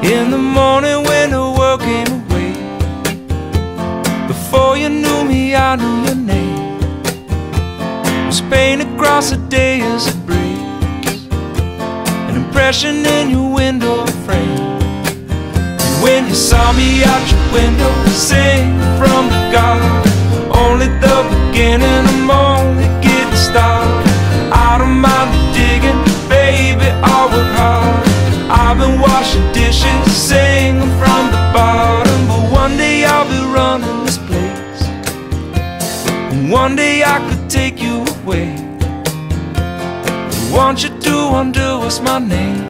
In the morning when the world came away, before you knew me, I knew your name. It was painted across the day as it breaks, an impression in your window frame. And when you saw me out your window, sing from the garden, only the beginning, I'm only getting started. I don't mind the digging, baby, I'll work hard. I've been washing dishes, singing from the bottom, but one day I'll be running this place, and one day I could take you away. I want you to undo what's my name.